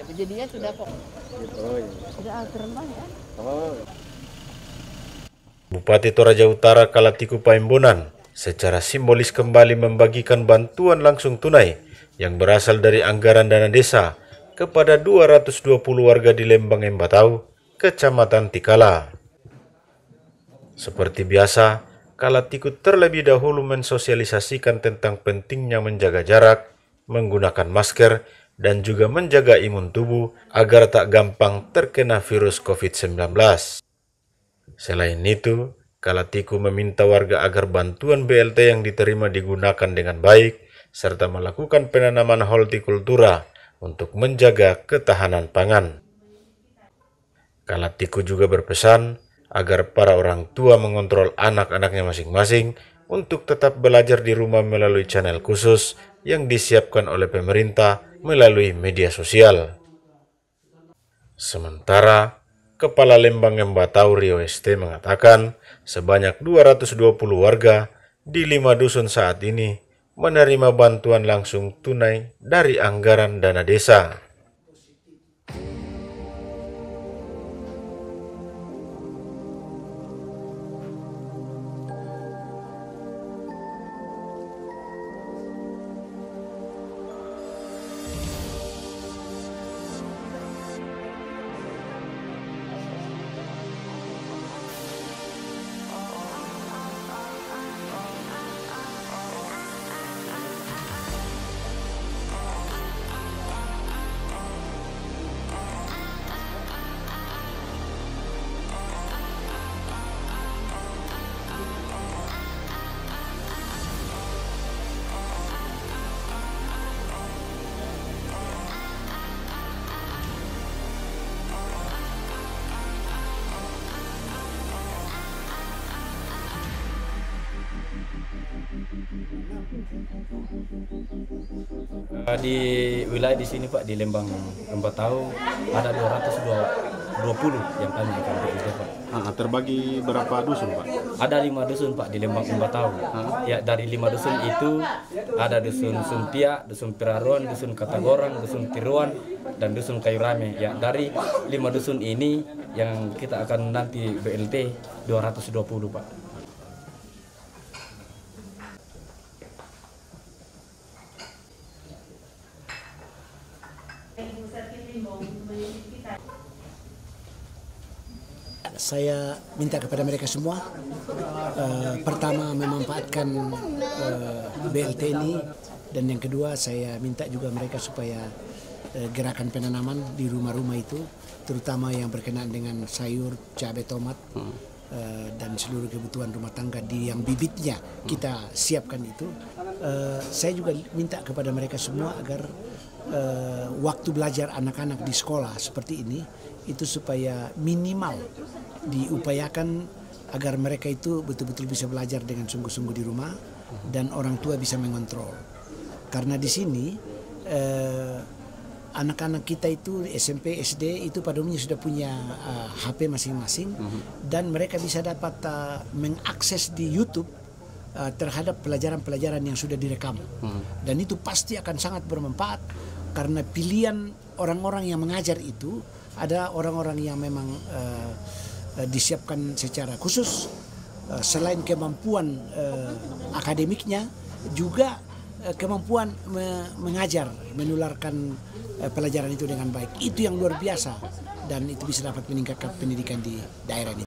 Jadi dia sudah kok. Oh, iya. Sudah terbang ya. Oh. Bupati Toraja Utara Kalatiku Paimbonan secara simbolis kembali membagikan bantuan langsung tunai yang berasal dari anggaran dana desa kepada 220 warga di Lembang Embatau, Kecamatan Tikala. Seperti biasa, Kalatiku terlebih dahulu mensosialisasikan tentang pentingnya menjaga jarak, menggunakan masker, dan juga menjaga imun tubuh agar tak gampang terkena virus COVID-19. Selain itu, Kalatiku meminta warga agar bantuan BLT yang diterima digunakan dengan baik, serta melakukan penanaman hortikultura untuk menjaga ketahanan pangan. Kalatiku juga berpesan agar para orang tua mengontrol anak-anaknya masing-masing untuk tetap belajar di rumah melalui channel khusus yang disiapkan oleh pemerintah melalui media sosial. Sementara, Kepala Lembang Embatau Rio ST mengatakan sebanyak 220 warga di 5 dusun saat ini menerima bantuan langsung tunai dari anggaran dana desa. Di wilayah di sini Pak, di Lembang Embatau ada 220 yang kami berikan BLT Pak. Terbagi berapa dusun Pak? Ada 5 dusun Pak di Lembang Embatau. Ya, dari 5 dusun itu ada dusun Sumpia, dusun Piraruan, dusun Katagorang, dusun Tiruan, dan dusun Kayu Rame. Ya, dari 5 dusun ini yang kita akan nanti BLT 220 Pak. Saya minta kepada mereka semua, pertama memanfaatkan BLT ini, dan yang kedua saya minta juga mereka supaya gerakan penanaman di rumah-rumah itu, terutama yang berkenaan dengan sayur, cabai, tomat, dan seluruh kebutuhan rumah tangga yang bibitnya kita siapkan itu. Saya juga minta kepada mereka semua agar waktu belajar anak-anak di sekolah seperti ini itu supaya minimal diupayakan agar mereka itu betul-betul bisa belajar dengan sungguh-sungguh di rumah dan orang tua bisa mengontrol. Karena di sini anak-anak kita itu SMP, SD itu pada umumnya sudah punya HP masing-masing, dan mereka bisa dapat mengakses di YouTube terhadap pelajaran-pelajaran yang sudah direkam. Dan itu pasti akan sangat bermanfaat karena pilihan orang-orang yang mengajar itu ada orang-orang yang memang disiapkan secara khusus, selain kemampuan akademiknya juga kemampuan mengajar, menularkan pelajaran itu dengan baik. Itu yang luar biasa, dan itu bisa dapat meningkatkan pendidikan di daerah ini.